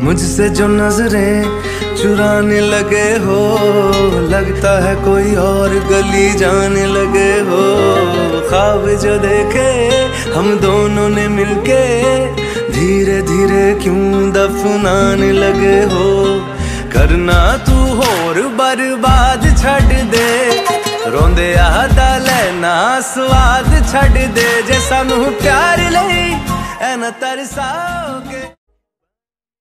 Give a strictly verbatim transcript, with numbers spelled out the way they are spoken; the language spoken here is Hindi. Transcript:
मुझसे जो नजरें चुराने लगे हो, लगता है कोई और गली जाने लगे हो। ख्वाब जो देखे हम दोनों ने मिलके, धीरे धीरे क्यों दफनाने लगे हो। करना तू होर बर्बाद छड़ दे, रोंदे आदा लेना स्वाद छड़ दे। जे सानू प्यार लई ऐ ना तरसाओगे।